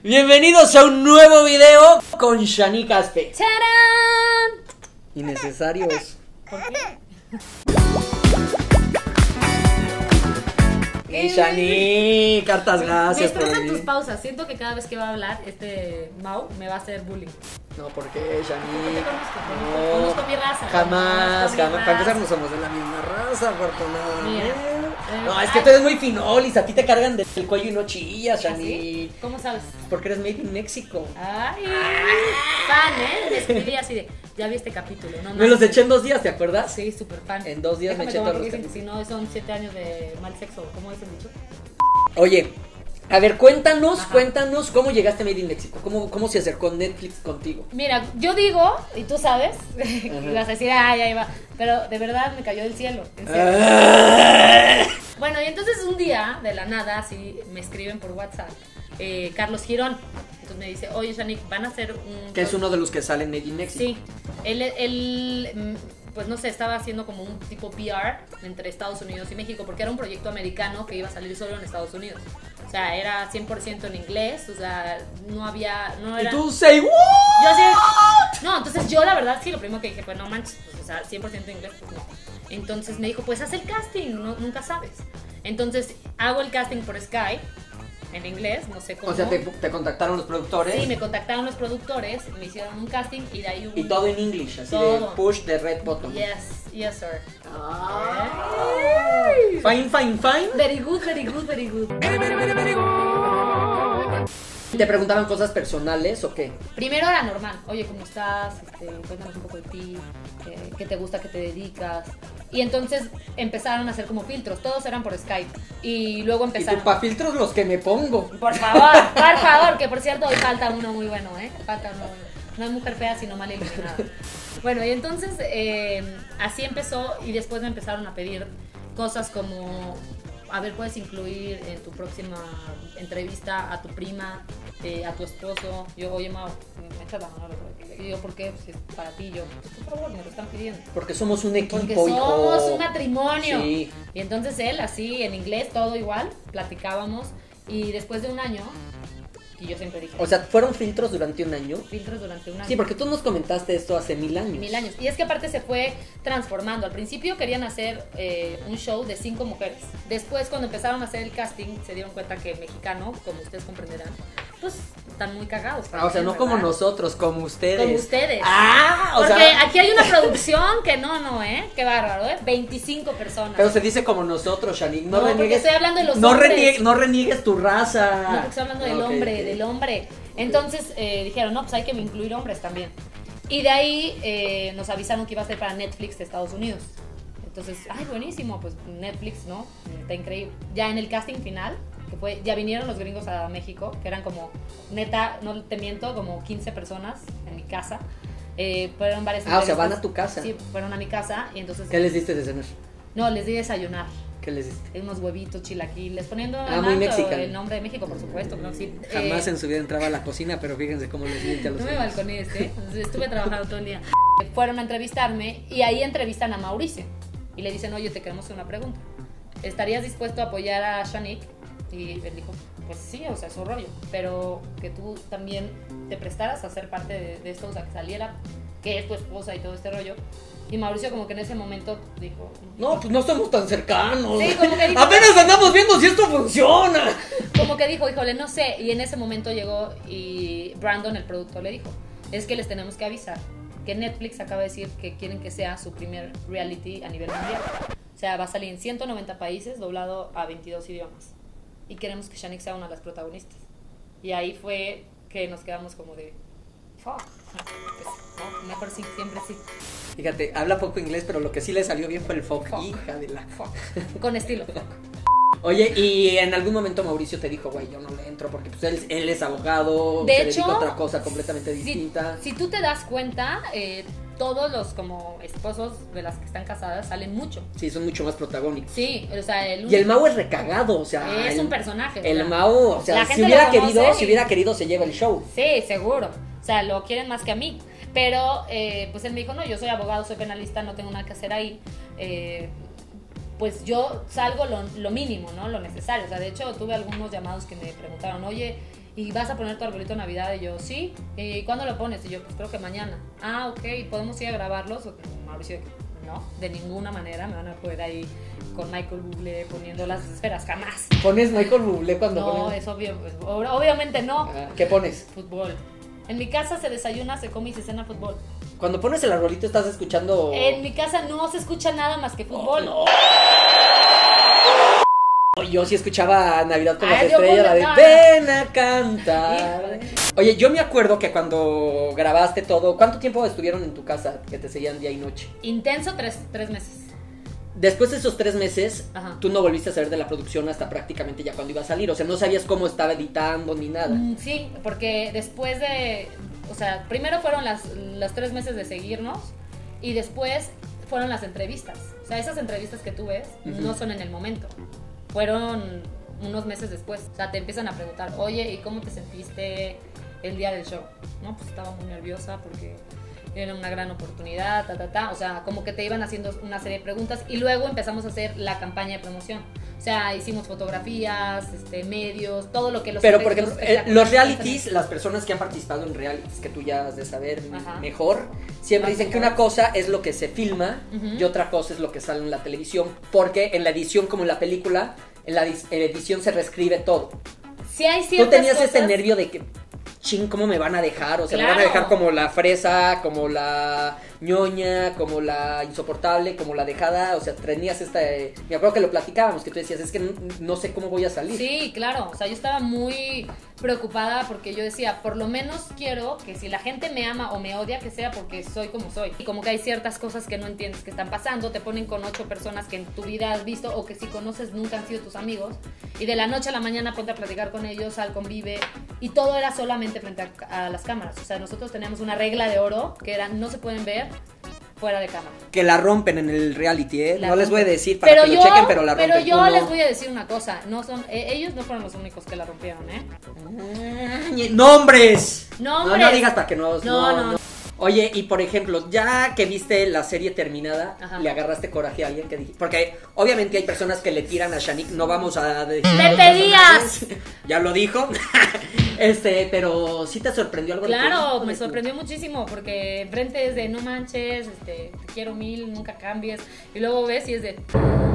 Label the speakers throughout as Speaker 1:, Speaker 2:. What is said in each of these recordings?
Speaker 1: Bienvenidos a un nuevo video con Shanique Aspe.
Speaker 2: ¡Tarán!
Speaker 1: Innecesarios.
Speaker 2: ¿Por qué?
Speaker 1: Y Shanique, hartas
Speaker 2: Me
Speaker 1: gracias por
Speaker 2: estresan tus
Speaker 1: venir.
Speaker 2: pausas. Siento que cada vez que va a hablar Mau me va a hacer bullying.
Speaker 1: No, ¿por qué,
Speaker 2: Te
Speaker 1: Shanique?
Speaker 2: conozco mi raza.
Speaker 1: Jamás,
Speaker 2: Conozco mi
Speaker 1: jamás. Para empezar,
Speaker 2: raza.
Speaker 1: no somos de la misma raza, afortunadamente.
Speaker 2: Mira,
Speaker 1: No, es que tú eres muy finolis. A ti te cargan del cuello y no chillas, Shanique.
Speaker 2: ¿Así? ¿Cómo sabes?
Speaker 1: Porque eres made in México.
Speaker 2: Ay, fan, ¿eh? Me escribí así de, ya vi este capítulo, ¿no?
Speaker 1: Me los eché en 2 días, ¿te acuerdas?
Speaker 2: Sí, súper fan.
Speaker 1: En 2 días me
Speaker 2: Déjame
Speaker 1: eché
Speaker 2: tomar
Speaker 1: todos los
Speaker 2: porque dicen que
Speaker 1: capítulos.
Speaker 2: si no son 7 años de mal sexo, ¿cómo es el dicho?
Speaker 1: Oye, a ver, cuéntanos
Speaker 2: Ajá.
Speaker 1: cómo llegaste a Made in México. ¿Cómo se acercó Netflix contigo?
Speaker 2: Mira, yo digo, y tú sabes, que ibas a decir, ay, ahí va, pero de verdad me cayó del cielo, en serio. Bueno, y entonces un día, de la nada, así me escriben por WhatsApp, Carlos Girón. Entonces me dice, oye, Shanique, van a hacer un...
Speaker 1: Que es uno de los que sale en Made in México.
Speaker 2: Sí, pues no sé, estaba haciendo como un tipo PR entre Estados Unidos y México, porque era un proyecto americano que iba a salir solo en Estados Unidos. O sea, era 100% en inglés, o sea, no era...
Speaker 1: Y tú, say what?
Speaker 2: Yo así, no, entonces yo la verdad sí, lo primero que dije, pues no manches, pues, o sea, 100% inglés, pues no. Entonces me dijo, pues haz el casting, nunca sabes. Entonces hago el casting por Skype, en inglés, no sé cómo.
Speaker 1: O sea, te contactaron los productores.
Speaker 2: Sí, me contactaron los productores, me hicieron un casting y de ahí
Speaker 1: Y todo en English, así
Speaker 2: Todo.
Speaker 1: de push the red button.
Speaker 2: Yes, sir.
Speaker 1: Ay. Fine.
Speaker 2: Very good, very good, very good.
Speaker 1: ¿Te preguntaban cosas personales o qué?
Speaker 2: Primero era normal. Oye, ¿cómo estás? Cuéntanos un poco de ti. ¿Qué te gusta? ¿Qué te dedicas? Y entonces empezaron a hacer como filtros. Todos eran por Skype. Y luego
Speaker 1: Y
Speaker 2: empezaron...
Speaker 1: tú, pa' filtros los que me pongo.
Speaker 2: Por favor, que por cierto hoy falta uno muy bueno, ¿eh? Falta uno. No es mujer fea, sino mal iluminada. Bueno, y entonces así empezó y después me empezaron a pedir cosas como... A ver, puedes incluir en tu próxima entrevista a tu prima, a tu esposo. Yo, oye, Mau, me echas la mano. Y yo, ¿por qué? Pues es para ti. Yo, por favor, me lo están pidiendo.
Speaker 1: Porque somos un equipo,
Speaker 2: Porque
Speaker 1: hijo.
Speaker 2: somos un matrimonio.
Speaker 1: Sí.
Speaker 2: Y entonces él, así, en inglés, todo igual, platicábamos. Y después de un año, y yo siempre dije...
Speaker 1: O sea, ¿fueron filtros durante un año?
Speaker 2: filtros durante un año.
Speaker 1: Sí, porque tú nos comentaste esto hace 1000 años.
Speaker 2: 1000 años. Y es que aparte se fue transformando. Al principio querían hacer un show de 5 mujeres. Después, cuando empezaron a hacer el casting, se dieron cuenta que el mexicano, como ustedes comprenderán, pues están muy cagados.
Speaker 1: Ah, o sea, no
Speaker 2: ¿verdad?
Speaker 1: como nosotros, como ustedes.
Speaker 2: Como ustedes.
Speaker 1: Ah, o
Speaker 2: Porque
Speaker 1: sea.
Speaker 2: aquí hay una producción que ¿eh? Qué bárbaro, ¿eh? 25 personas.
Speaker 1: Pero se dice como nosotros, Shanique. No,
Speaker 2: No, porque
Speaker 1: reniegues.
Speaker 2: estoy hablando de los
Speaker 1: no,
Speaker 2: hombres.
Speaker 1: no reniegues tu raza.
Speaker 2: No, porque estoy hablando del
Speaker 1: Ok,
Speaker 2: hombre,
Speaker 1: ok.
Speaker 2: del hombre. Entonces dijeron, no, pues hay que incluir hombres también. Y de ahí nos avisaron que iba a ser para Netflix de Estados Unidos. Entonces, ay, buenísimo, pues Netflix, ¿no? Está increíble. Ya en el casting final, que fue, ya vinieron los gringos a México, que eran como, neta, no te miento, como 15 personas en mi casa. Fueron varias
Speaker 1: Ah, o sea,
Speaker 2: entrevistas.
Speaker 1: van a tu casa.
Speaker 2: Sí, fueron a mi casa y entonces...
Speaker 1: ¿Qué les diste de cenar?
Speaker 2: No, les di desayunar.
Speaker 1: ¿Qué les diste?
Speaker 2: Unos huevitos, chilaquiles, poniendo
Speaker 1: Ah, muy mexicano.
Speaker 2: el nombre de México, por supuesto. ¿No? Sí,
Speaker 1: Jamás en su vida entraba a la cocina, pero fíjense cómo les miente a los
Speaker 2: no me
Speaker 1: hombres.
Speaker 2: balconees, ¿eh? Estuve trabajando todo el día. Fueron a entrevistarme y ahí entrevistan a Mauricio. Y le dicen, oye, te queremos hacer una pregunta. ¿Estarías dispuesto a apoyar a Shanique? Y él dijo, pues sí, o sea, es su rollo. Pero que tú también te prestaras a ser parte de esto, o sea, que saliera, que es tu esposa y todo este rollo. Y Mauricio como que en ese momento dijo...
Speaker 1: No, pues no somos tan cercanos.
Speaker 2: Sí, como que dijo...
Speaker 1: Apenas andamos viendo si esto funciona.
Speaker 2: Como que dijo, híjole, no sé. Y en ese momento llegó y Brandon, el productor, le dijo, es que les tenemos que avisar que Netflix acaba de decir que quieren que sea su primer reality a nivel mundial. O sea, va a salir en 190 países, doblado a 22 idiomas. Y queremos que Shanique sea una de las protagonistas. Y ahí fue que nos quedamos como de... Fuck. Pues, no, mejor sí, siempre sí.
Speaker 1: Fíjate, habla poco inglés, pero lo que sí le salió bien fue el fuck.
Speaker 2: Fuck.
Speaker 1: Hija de la...
Speaker 2: Fuck. Con estilo. Fuck.
Speaker 1: Oye, y en algún momento Mauricio te dijo, güey, yo no le entro porque pues él es abogado,
Speaker 2: De
Speaker 1: se
Speaker 2: hecho,
Speaker 1: dedica a otra cosa completamente distinta.
Speaker 2: Si tú te das cuenta, todos los como esposos de las que están casadas salen mucho.
Speaker 1: Sí, son mucho más protagónicos.
Speaker 2: Sí, o sea,
Speaker 1: Y el Mau es recagado, o sea...
Speaker 2: es un personaje.
Speaker 1: El
Speaker 2: o sea,
Speaker 1: Mau, o sea,
Speaker 2: la
Speaker 1: si
Speaker 2: gente
Speaker 1: hubiera
Speaker 2: lo conoce
Speaker 1: querido,
Speaker 2: y-
Speaker 1: si hubiera querido se lleva el show.
Speaker 2: Sí, seguro. O sea, lo quieren más que a mí. Pero, pues él me dijo, no, yo soy abogado, soy penalista, no tengo nada que hacer ahí. Pues yo salgo lo mínimo, ¿no? Lo necesario. O sea, de hecho, tuve algunos llamados que me preguntaron, oye, ¿y vas a poner tu arbolito de Navidad? Y yo, sí. ¿Y cuándo lo pones? Y yo, pues creo que mañana. Ah, ok, ¿podemos ir a grabarlos? Mauricio, no, de ninguna manera me van a poder ahí con Michael Bublé poniendo las esferas, jamás.
Speaker 1: ¿Pones Michael Bublé cuando
Speaker 2: No,
Speaker 1: pones?
Speaker 2: es obvio, obviamente no.
Speaker 1: ¿Qué pones?
Speaker 2: Fútbol. En mi casa se desayuna, se come y se cena fútbol.
Speaker 1: Cuando pones el arbolito estás escuchando...
Speaker 2: En mi casa no se escucha nada más que fútbol.
Speaker 1: Oh, no. Yo sí escuchaba Navidad con las
Speaker 2: Ay, yo
Speaker 1: estrellas, la de
Speaker 2: no.
Speaker 1: ven a cantar. Oye, yo me acuerdo que cuando grabaste todo, ¿cuánto tiempo estuvieron en tu casa que te seguían día y noche?
Speaker 2: Intenso, tres meses.
Speaker 1: Después de esos 3 meses,
Speaker 2: Ajá.
Speaker 1: tú no volviste a saber de la producción hasta prácticamente ya cuando iba a salir. O sea, no sabías cómo estaba editando ni nada.
Speaker 2: Sí, porque después de... O sea, primero fueron los 3 meses de seguirnos y después fueron las entrevistas. O sea, esas entrevistas que tú ves no son en el momento. Fueron unos meses después. O sea, te empiezan a preguntar, oye, ¿y cómo te sentiste el día del show? No, pues estaba muy nerviosa porque era una gran oportunidad, O sea, como que te iban haciendo una serie de preguntas y luego empezamos a hacer la campaña de promoción. O sea, hicimos fotografías, medios, todo lo que los...
Speaker 1: Pero, por ejemplo, los realities, las personas que han participado en realities, que tú ya has de saber mejor, siempre dicen que una cosa es lo que se filma y otra cosa es lo que sale en la televisión. Porque en la edición, como en la película, en la edición se reescribe todo.
Speaker 2: Sí hay ciertas
Speaker 1: Tú tenías
Speaker 2: cosas...
Speaker 1: este nervio de que, ching, ¿cómo me van a dejar? O sea,
Speaker 2: Claro.
Speaker 1: me van a dejar como la fresa, como la ñoña, como la insoportable, como la dejada. O sea, tenías me acuerdo que lo platicábamos, que tú decías, es que no sé cómo voy a salir.
Speaker 2: Sí, claro, o sea, yo estaba muy preocupada porque yo decía, por lo menos quiero que si la gente me ama o me odia, que sea porque soy como soy. Y como que hay ciertas cosas que no entiendes que están pasando, te ponen con 8 personas que en tu vida has visto o que si conoces nunca han sido tus amigos, y de la noche a la mañana ponte a platicar con ellos, sal, convive, y todo era solamente frente a las cámaras. O sea, nosotros teníamos una regla de oro que era no se pueden ver fuera de cámara.
Speaker 1: Que la rompen en el reality, ¿eh?
Speaker 2: La
Speaker 1: No les voy a
Speaker 2: rompen.
Speaker 1: decir para que lo chequen, pero la rompen.
Speaker 2: Pero yo
Speaker 1: Tú no.
Speaker 2: les voy a decir una cosa, ellos no fueron los únicos que la rompieron, ¿eh?
Speaker 1: ¡Nombres!
Speaker 2: ¡Nombres!
Speaker 1: No digas para que no.
Speaker 2: No.
Speaker 1: Oye, y por ejemplo, ya que viste la serie terminada,
Speaker 2: Ajá.
Speaker 1: ¿le agarraste coraje a alguien que dije? Porque obviamente hay personas que le tiran a Shanique, no vamos a decir.
Speaker 2: ¡Vete, Díaz!
Speaker 1: Ya lo dijo. Pero sí te sorprendió algo.
Speaker 2: Claro, me sorprendió muchísimo porque enfrente es de no manches, te quiero mil, nunca cambies. Y luego ves y es de...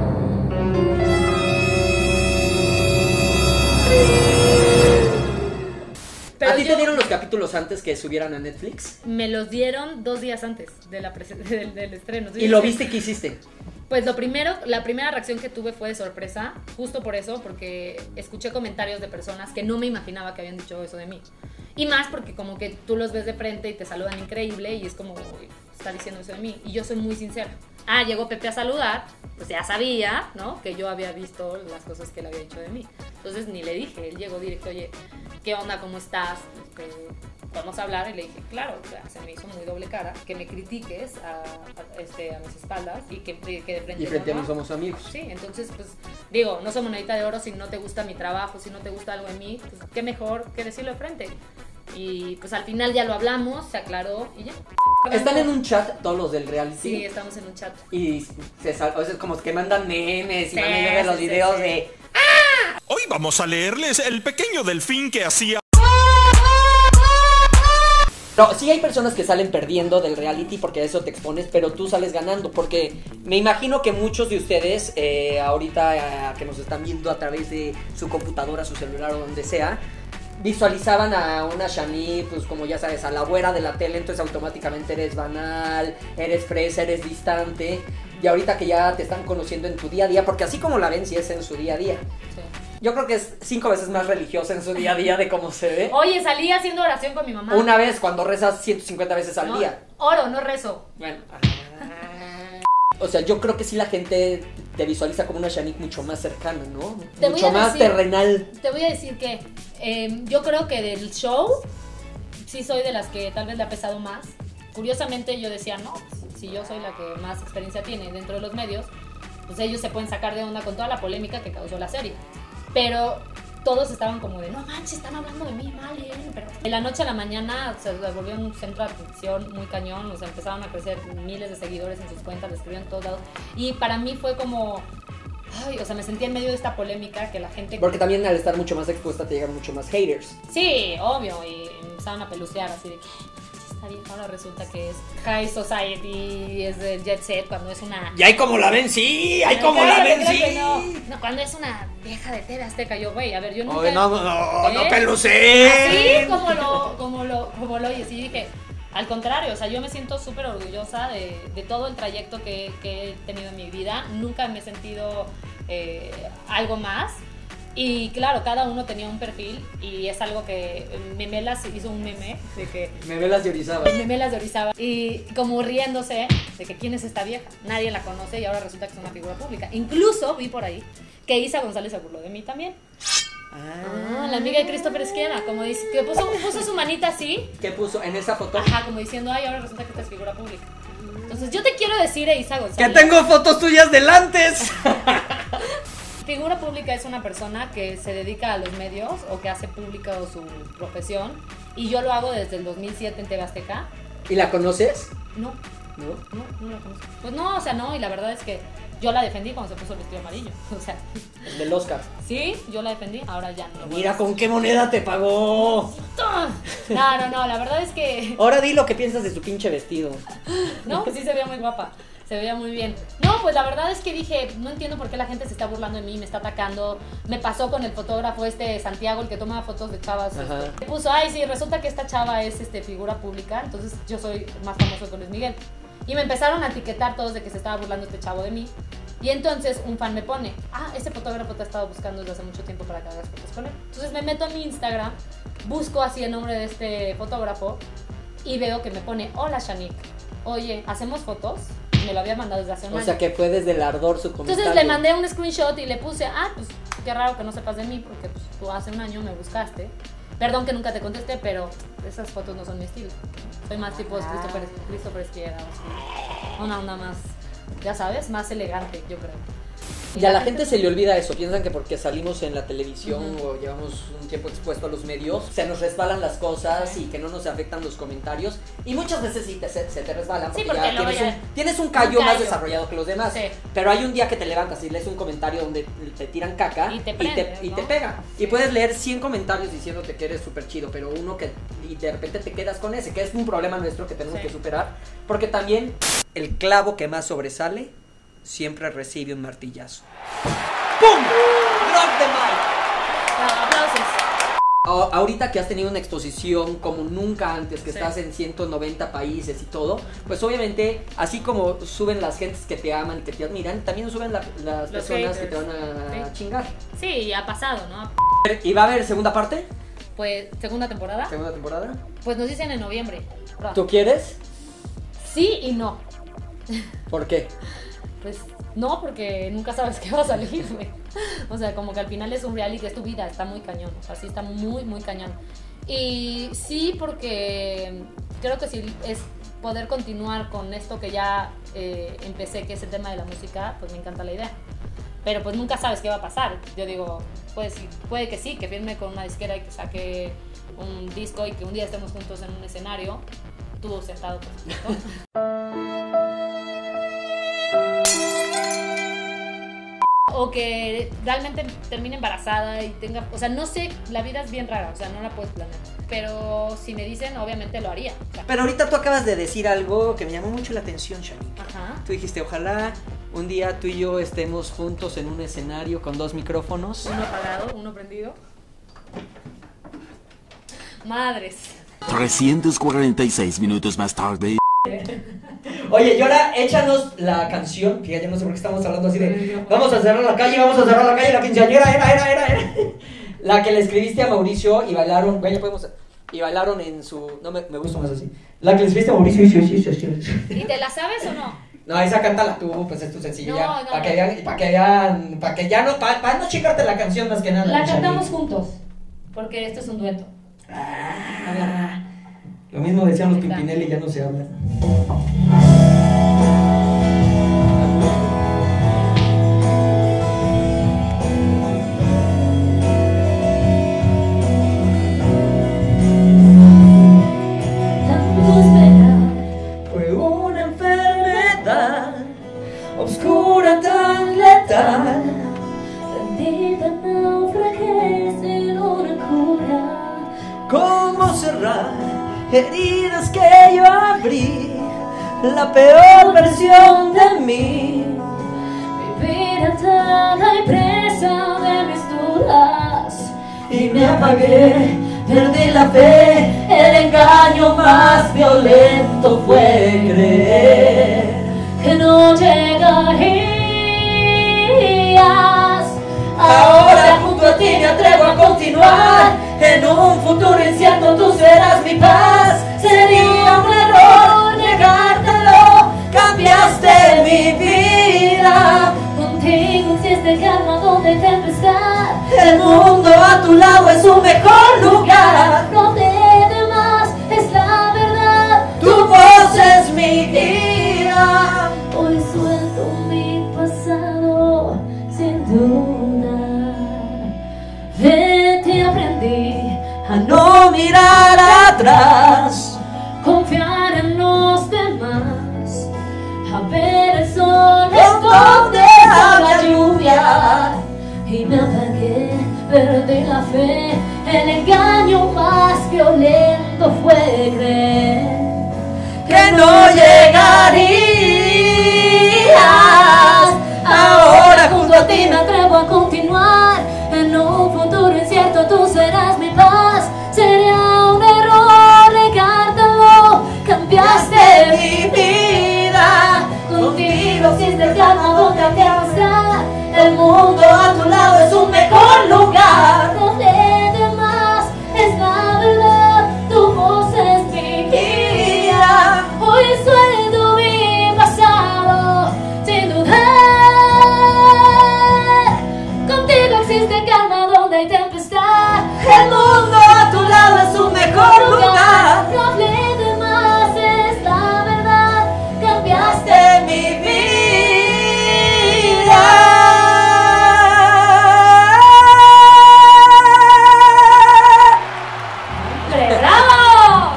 Speaker 2: Pero
Speaker 1: ¿A ti te dieron los capítulos antes que subieran a Netflix?
Speaker 2: me los dieron 2 días antes de del estreno.
Speaker 1: ¿Y lo viste y qué hiciste?
Speaker 2: Pues la primera reacción que tuve fue de sorpresa, justo por eso, porque escuché comentarios de personas que no me imaginaba que habían dicho eso de mí. Y más porque como que tú los ves de frente y te saludan increíble y es como, uy, está diciendo eso de mí. Y yo soy muy sincera. Llegó Pepe a saludar, pues ya sabía, ¿no? Que yo había visto las cosas que él había dicho de mí. Entonces ni le dije, él llegó directo, oye, ¿qué onda? ¿Cómo estás? Vamos a hablar. Y le dije, claro, o sea, se me hizo muy doble cara que me critiques a mis espaldas y que de frente.
Speaker 1: Y frente a
Speaker 2: no.
Speaker 1: mí somos amigos.
Speaker 2: Sí, entonces, pues, digo, no soy monedita de oro si no te gusta mi trabajo, si no te gusta algo de mí, pues, qué mejor que decirlo de frente. Y pues al final ya lo hablamos, se aclaró y ya.
Speaker 1: ¿Están en un chat todos los del reality?
Speaker 2: Sí, estamos en un chat.
Speaker 1: Y o sea, como que mandan memes y
Speaker 2: Sí,
Speaker 1: mandan los
Speaker 2: sí,
Speaker 1: videos
Speaker 2: sí.
Speaker 1: de...
Speaker 3: Hoy vamos a leerles el pequeño delfín que hacía.
Speaker 1: No, sí hay personas que salen perdiendo del reality porque a eso te expones, pero tú sales ganando, porque me imagino que muchos de ustedes, ahorita que nos están viendo a través de su computadora, su celular o donde sea, visualizaban a una Shani, pues como ya sabes, a la güera de la tele, entonces automáticamente eres banal, eres fresa, eres distante, y ahorita que ya te están conociendo en tu día a día, porque así como la ven, sí es en su día a día.
Speaker 2: Sí.
Speaker 1: Yo creo que es 5 veces más religiosa en su día a día de cómo se ve.
Speaker 2: Oye, salí haciendo oración con mi mamá.
Speaker 1: Una vez cuando rezas 150 veces al
Speaker 2: No,
Speaker 1: día.
Speaker 2: Oro, no rezo.
Speaker 1: Bueno. O sea, yo creo que sí la gente te visualiza como una Shanique mucho más cercana, ¿no?
Speaker 2: Te
Speaker 1: Mucho
Speaker 2: voy a
Speaker 1: más
Speaker 2: decir-
Speaker 1: terrenal.
Speaker 2: Te voy a decir que yo creo que del show sí soy de las que tal vez le ha pesado más. Curiosamente yo decía, no, si yo soy la que más experiencia tiene dentro de los medios, pues ellos se pueden sacar de onda con toda la polémica que causó la serie. Pero todos estaban como de, no manches, están hablando de mí mal, pero... De la noche a la mañana se volvió un centro de atención muy cañón, o sea, empezaron a crecer miles de seguidores en sus cuentas, le escribían en todos lados. Y para mí fue como Ay, o sea, me sentía en medio de esta polémica que la gente...
Speaker 1: Porque también al estar mucho más expuesta te llegan mucho más haters.
Speaker 2: Sí, obvio, y empezaron a pelucear así de que está bien, ahora resulta que es High Society, es del Jet Set, cuando es una...
Speaker 1: Y ahí como la ven, sí, ahí como la ven, sí.
Speaker 2: No, cuando es una vieja de TV Azteca, yo, güey, a ver, yo nunca...
Speaker 1: Oye, no peluceen.
Speaker 2: Así como lo oyes, y dije... Al contrario, o sea, yo me siento súper orgullosa de todo el trayecto que he tenido en mi vida. Nunca me he sentido algo más. Y claro, cada uno tenía un perfil y es algo que Memelas hizo un meme de que...
Speaker 1: Memelas de Orizaba.
Speaker 2: Memelas de Orizaba. Y como riéndose de que quién es esta vieja. Nadie la conoce y ahora resulta que es una figura pública. Incluso vi por ahí que Isa González se burló de mí también. La amiga de Christopher Esquiena, como dice, que puso su manita así.
Speaker 1: ¿Qué puso en esa foto?
Speaker 2: Ajá, como diciendo, ay, ahora resulta que esta es figura pública. Entonces yo te quiero decir, Isa González,
Speaker 1: ¡que tengo fotos tuyas del antes!
Speaker 2: Figura pública es una persona que se dedica a los medios o que hace pública su profesión. Y yo lo hago desde el 2007 en TV Azteca.
Speaker 1: ¿Y la conoces?
Speaker 2: No la conozco. Pues no, o sea, no, y la verdad es que yo la defendí cuando se puso el vestido amarillo. O sea,
Speaker 1: el del Oscar.
Speaker 2: Sí, yo la defendí, ahora ya no.
Speaker 1: Mira con qué moneda te pagó.
Speaker 2: No, la verdad es que...
Speaker 1: Ahora di lo que piensas de su pinche vestido.
Speaker 2: No, sí se veía muy guapa, se veía muy bien. No, pues la verdad es que dije, no entiendo por qué la gente se está burlando de mí, me está atacando. Me pasó con el fotógrafo Santiago, el que toma fotos de chavas. Me puso, ay, sí, resulta que esta chava es figura pública, entonces yo soy más famoso que Luis Miguel. Y me empezaron a etiquetar todos de que se estaba burlando este chavo de mí. Y entonces un fan me pone, este fotógrafo te ha estado buscando desde hace mucho tiempo para que hagas fotos con él. Entonces me meto a mi Instagram, busco así el nombre de este fotógrafo y veo que me pone, hola Shanique, oye, ¿hacemos fotos? Y me lo había mandado desde hace un año.
Speaker 1: O sea que fue desde el ardor su comentario.
Speaker 2: Entonces le mandé un screenshot y le puse, pues qué raro que no sepas de mí porque pues, tú hace un año me buscaste. Perdón que nunca te contesté, pero esas fotos no son mi estilo. Soy más tipo Christopher Esquiera, así. Una onda más, ya sabes, más elegante, yo creo.
Speaker 1: Y a la gente se le olvida eso, piensan que porque salimos en la televisión o llevamos un tiempo expuesto a los medios, se nos resbalan las cosas y que no nos afectan los comentarios. Y muchas veces sí se te resbalan porque, tienes un callo más desarrollado que los demás. Sí. Pero hay un día que te levantas y lees un comentario donde te tiran caca y te pega. Y puedes leer 100 comentarios diciéndote que eres súper chido, pero uno que y de repente te quedas con ese, que es un problema nuestro que tenemos que superar. Porque también el clavo que más sobresale siempre recibe un martillazo. ¡Pum! ¡Drop the mic!
Speaker 2: Aplausos.
Speaker 1: Ahorita que has tenido una exposición como nunca antes, que estás en 190 países y todo, pues obviamente, así como suben las gentes que te aman, que te admiran, también suben las personas haters que te van a chingar.
Speaker 2: Sí, ha pasado, ¿no?
Speaker 1: ¿Y va a haber segunda parte?
Speaker 2: Pues, ¿segunda temporada?
Speaker 1: ¿Segunda temporada?
Speaker 2: Pues nos dicen en noviembre.
Speaker 1: ¿Tú quieres?
Speaker 2: Sí y no.
Speaker 1: ¿Por qué?
Speaker 2: Pues no, porque nunca sabes qué va a salir, güey. O sea, como que al final es un reality, es tu vida, está muy cañón. O sea, sí está muy, muy cañón. Y sí, porque creo que sí es poder continuar con esto que ya empecé, que es el tema de la música, pues me encanta la idea. Pero pues nunca sabes qué va a pasar. Yo digo, puede que sí, que firme con una disquera y que saque un disco y que un día estemos juntos en un escenario, tú sentado, por supuesto. O que realmente termine embarazada y tenga... O sea, no sé, la vida es bien rara, o sea, no la puedes planear. Pero si me dicen, obviamente lo haría. O sea.
Speaker 1: Pero ahorita tú acabas de decir algo que me llamó mucho la atención, Shanique.
Speaker 2: Ajá.
Speaker 1: Tú dijiste, ojalá un día tú y yo estemos juntos en un escenario con 2 micrófonos.
Speaker 2: Uno apagado, uno prendido. Madres.
Speaker 4: 346 minutos más tarde.
Speaker 1: Oye, y ahora échanos la canción, que ya no sé por qué estamos hablando así de vamos a cerrar la calle, la quinceañera era la que le escribiste a Mauricio y bailaron, güey, ya podemos, y bailaron en su, no me gusta más así, la que le escribiste a Mauricio, sí.
Speaker 2: ¿Y te la sabes o no?
Speaker 1: No, esa cántala tú, pues es tu sencillo,
Speaker 2: no,
Speaker 1: para que vean, para no chingarte la canción más que nada.
Speaker 2: La cantamos juntos, porque esto es un dueto.
Speaker 1: Lo mismo decían los Pimpinelli, ya no se hablan. Fue una enfermedad oscura tan letal. borrar heridas que yo abrí, la peor versión de mí.
Speaker 2: Viví atada y presa de mis dudas
Speaker 1: Y me apagué, perdí la fe, el engaño más violento fue creer
Speaker 2: que no llegarías.
Speaker 1: Ahora junto a ti me atrevo a continuar, en un futuro incierto tú serás mi paz. Sería un error negártelo, cambiaste mi vida.
Speaker 2: Contigo existe calma donde hay tempestad.
Speaker 1: El mundo a tu lado es un mejor lugar.
Speaker 2: Donde demás es la verdad.
Speaker 1: Tu voz es mi guía.
Speaker 2: Hoy suelto mi pasado sin duda. De ti aprendí
Speaker 1: A no mirar atrás.
Speaker 2: confiar en los demás, a ver el sol
Speaker 1: Esconde a la lluvia.
Speaker 2: y me apagué, perdí la fe, el engaño más violento fue creer
Speaker 1: Que no llegarías. Ahora junto a ti
Speaker 2: me atrevo a continuar, en un futuro incierto tú serás mi paz. Sería un error negártelo, cambiaste
Speaker 1: mi vida.
Speaker 2: contigo existe calma donde hay tempestad.
Speaker 1: El mundo a tu lado es un mejor lugar.
Speaker 2: Donde demás es la verdad, tu voz es mi guía. Hoy suelto mi pasado sin dudar. Contigo existe calma donde hay tempestad.
Speaker 1: El mundo a tu lado es un mejor lugar.
Speaker 2: Donde demás es la verdad, cambiaste
Speaker 1: Cambiaste mi vida.
Speaker 2: ¡Bravo!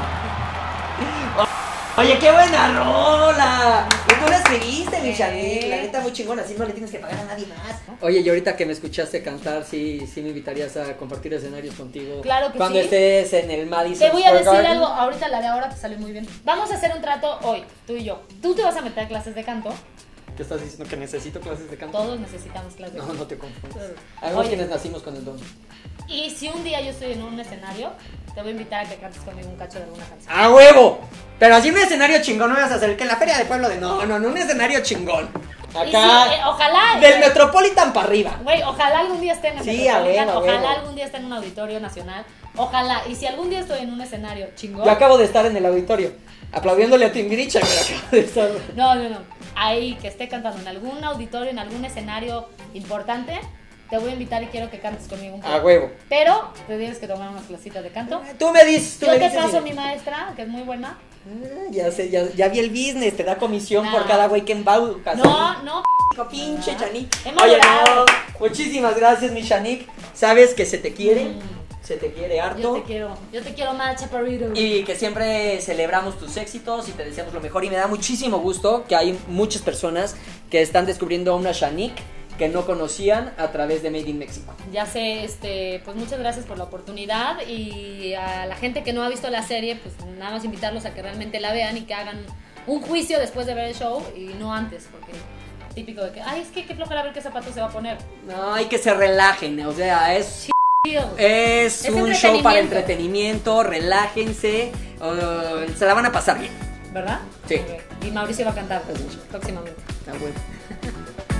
Speaker 1: Oye, qué buena rola. Y tú la escribiste, mi Shanique. La neta muy chingona, así no le tienes que pagar a nadie más. Oye, y ahorita que me escuchaste cantar, sí me invitarías a compartir escenarios contigo.
Speaker 2: Claro que
Speaker 1: Cuando
Speaker 2: sí.
Speaker 1: estés en el Madison
Speaker 2: Te voy a
Speaker 1: Square
Speaker 2: decir
Speaker 1: Garden.
Speaker 2: algo, ahorita la de ahora te salió muy bien. Vamos a hacer un trato hoy, tú y yo. Tú te vas a meter a clases de canto,
Speaker 1: ¿Qué estás diciendo? ¿Que necesito clases de canto?
Speaker 2: todos necesitamos clases de
Speaker 1: No,
Speaker 2: canto.
Speaker 1: no te confundas.
Speaker 2: Oye.
Speaker 1: Algunos quienes nacimos con el don.
Speaker 2: Y si un día yo estoy en un escenario, te voy a invitar a que cantes conmigo un cacho de alguna canción.
Speaker 1: ¡A huevo! Pero así un escenario chingón, no me vas a hacer que en la feria de pueblo de... No, un escenario chingón.
Speaker 2: Y sí,
Speaker 1: Acá,
Speaker 2: ojalá.
Speaker 1: del Metropolitan para arriba.
Speaker 2: Güey, ojalá algún día esté en el
Speaker 1: Sí,
Speaker 2: Metropolitan,
Speaker 1: a huevo, a
Speaker 2: ojalá
Speaker 1: huevo.
Speaker 2: algún día esté en un auditorio nacional, ojalá. Y si algún día estoy en un escenario chingón.
Speaker 1: Yo acabo de estar en el auditorio, aplaudiéndole a Timbiriche, pero acabo de estar...
Speaker 2: No. Ahí que esté cantando en algún auditorio, en algún escenario importante, te voy a invitar y quiero que cantes conmigo un poco.
Speaker 1: A huevo.
Speaker 2: Pero te tienes que tomar unas clasitas de canto.
Speaker 1: Tú me dices, tú
Speaker 2: Yo
Speaker 1: me
Speaker 2: te
Speaker 1: dices.
Speaker 2: paso a
Speaker 1: y-
Speaker 2: mi maestra, que es muy buena.
Speaker 1: Ya sé, ya vi el business, te da comisión
Speaker 2: No.
Speaker 1: por cada güey que embaucas.
Speaker 2: No.
Speaker 1: Pinche Shanique.
Speaker 2: Hemos
Speaker 1: Oye,
Speaker 2: llorado.
Speaker 1: no, muchísimas gracias, mi Shanique. Sabes que se te quiere, se te quiere
Speaker 2: Yo
Speaker 1: harto.
Speaker 2: te quiero más, chaparrito.
Speaker 1: Y que siempre celebramos tus éxitos y te deseamos lo mejor. Y me da muchísimo gusto que hay muchas personas que están descubriendo a una Shanique que no conocían a través de Made in Mexico.
Speaker 2: Ya sé, pues muchas gracias por la oportunidad y a la gente que no ha visto la serie, pues nada más invitarlos a que realmente la vean y que hagan un juicio después de ver el show y no antes, porque típico de que, ay, es que qué flojera ver qué zapatos se va a poner.
Speaker 1: No, hay que se relajen, o sea, es
Speaker 2: Tío.
Speaker 1: Es un show para
Speaker 2: entretenimiento.
Speaker 1: entretenimiento, relájense, se la van a pasar bien.
Speaker 2: ¿Verdad?
Speaker 1: Sí.
Speaker 2: Ok. Y Mauricio va a cantar próximamente.
Speaker 1: Está bueno.